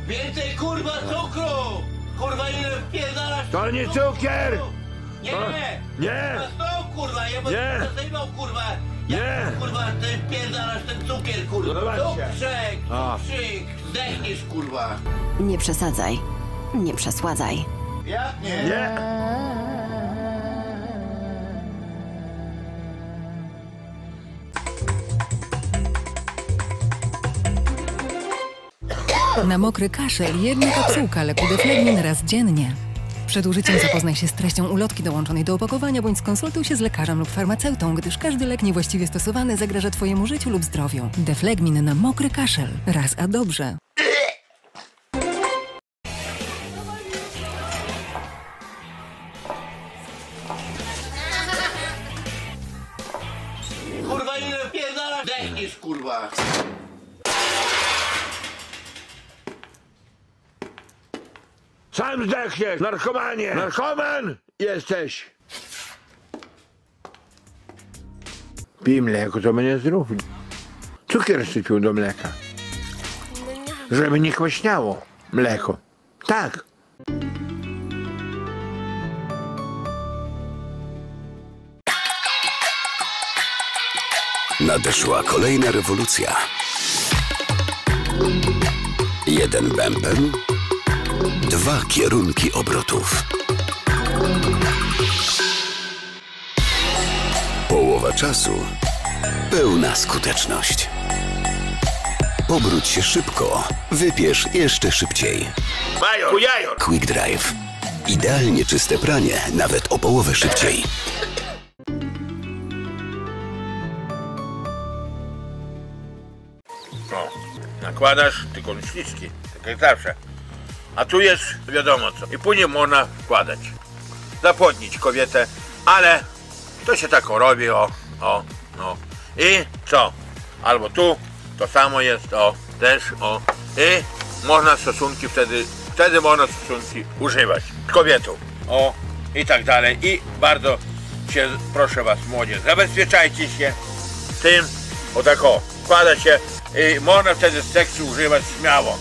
Więcej kurwa cukru! Kurwa ile wpierdalasz? To nie cukier! Nie! Nie! Stop kurwa, ja bym Nie. zasypał kurwa! Nie. Kurwa, ty wpierdalasz ten cukier kurwa! No zobaczcie. Cukrzyk! Zdechniesz kurwa! Nie przesadzaj. Nie przesładzaj. Jak nie? Nie! Na mokry kaszel jedna kapsułka leku Deflegmin raz dziennie. Przed użyciem zapoznaj się z treścią ulotki dołączonej do opakowania bądź skonsultuj się z lekarzem lub farmaceutą, gdyż każdy lek niewłaściwie stosowany zagraża Twojemu życiu lub zdrowiu. Deflegmin na mokry kaszel. Raz a dobrze. Kurwa ile wpierdalasz? Zdechniesz kurwa! Sam zdechniesz, narkomanie! Narkoman jesteś! Pij mleko, to będzie zdrów. Cukier sypił do mleka. Żeby nie kwaśniało mleko. Tak. Nadeszła kolejna rewolucja. Jeden bęben, dwa kierunki obrotów. Połowa czasu, pełna skuteczność. Obróć się szybko, wypierz jeszcze szybciej. Major! Jajor! Quick Drive. Idealnie czyste pranie, nawet o połowę szybciej. No, nakładasz tylko śliczki, tak jak zawsze. A tu jest wiadomo co. I później można wkładać. Zapłodnić kobietę, ale to się tak robi, no. I co? Albo tu to samo jest, też, I można stosunki wtedy można stosunki używać z kobietą, i tak dalej. I bardzo się, proszę was młodzież, zabezpieczajcie się tym, wkłada się i można wtedy seksu używać śmiało,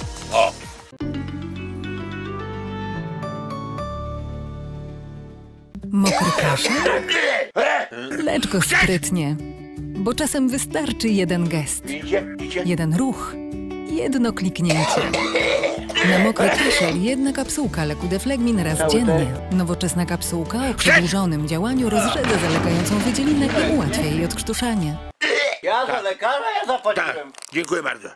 Mokry kaszel? Lecz go sprytnie. Bo czasem wystarczy jeden gest. Jeden ruch. Jedno kliknięcie. Na mokry kaszel jedna kapsułka leku Deflegmin raz dziennie. Nowoczesna kapsułka o przedłużonym działaniu rozrzedza zalegającą wydzielinę i ułatwia jej odkrztuszanie. Ja za lekarza, ja Tak, zapłaciłem! dziękuję bardzo.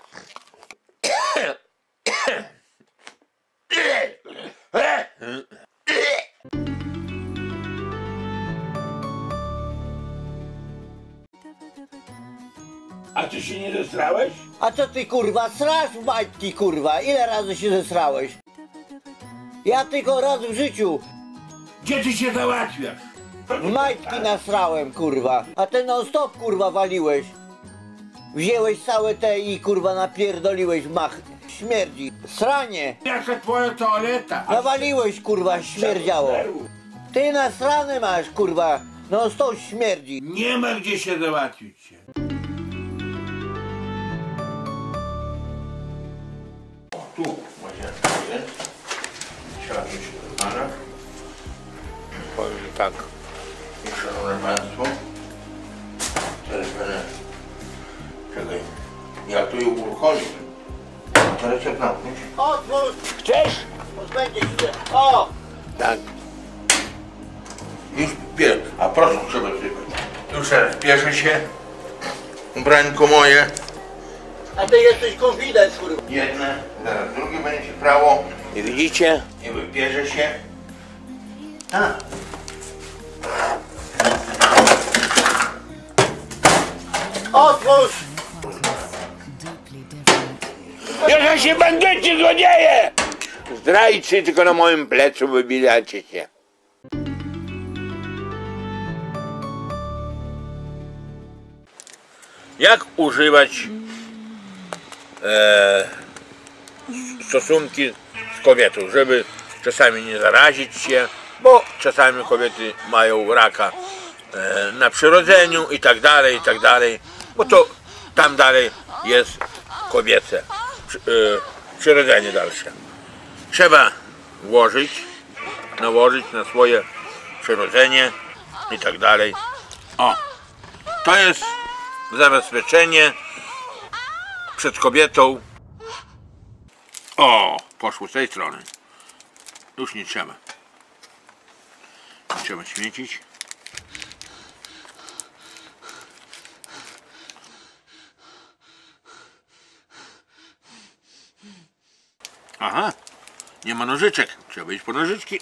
A ty się nie zesrałeś? A co ty kurwa, srasz w majtki kurwa? Ile razy się zesrałeś? Ja tylko raz w życiu Gdzie ty się załatwiasz? w majtki nasrałem kurwa. A ty non stop kurwa waliłeś. Wzięłeś całe te i kurwa napierdoliłeś mach. Śmierdzi. Sranie. Jaka twoja toaleta? Nawaliłeś kurwa, śmierdziało. Ty nasrane masz kurwa. Non stop śmierdzi. Nie ma gdzie się załatwić się. Tu łazienka jest. Siadł się do pana. Powiem tak. Szanowne państwo. Teraz będę... Czekaj. Ja tu ją uruchomię. Teraz jak zamknąć? Otwórz! Chcesz? Pozbędziesz się. O! Tak. Już a proszę trzeba sypać. Już teraz bierze się. Ubrańko moje. A ty jesteś konfident kurwa. Jedne, zaraz drugie będzie się prawo. I widzicie? I wybierze się. A. Otwórz! Ja się bandyci, złodzieje! Zdrajcy tylko na moim plecu wybijacie się. Jak używać stosunki z kobietą, żeby czasami nie zarazić się, bo czasami kobiety mają raka na przyrodzeniu i tak dalej, bo to tam dalej jest kobiece przyrodzenie dalsze. Trzeba nałożyć na swoje przyrodzenie i tak dalej. O, to jest zabezpieczenie przed kobietą. O, poszło z tej strony. Już nie trzeba. Nie trzeba śmiecić. Aha, nie ma nożyczek. Trzeba iść po nożyczki.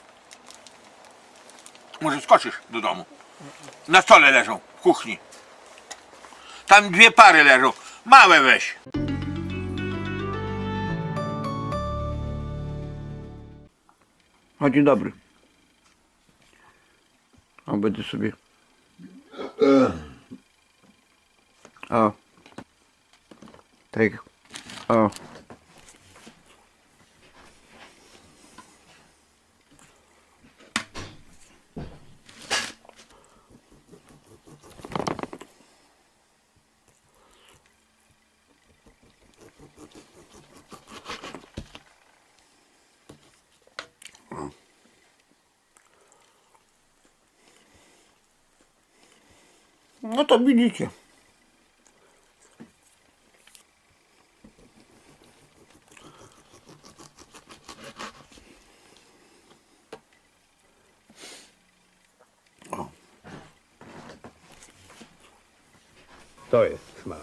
Może skoczysz do domu. Na stole leżą, w kuchni. Tam 2 pary leżą. Małe weź. O, dzień dobry. O, będę sobie... O. Tak. O. No to widzicie. O. To jest smak.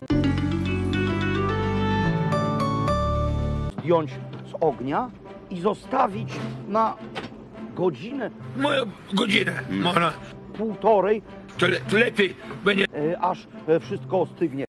Zdjąć z ognia i zostawić na godzinę, Moja godzinę. Można. półtorej, To lepiej będzie. aż wszystko ostygnie.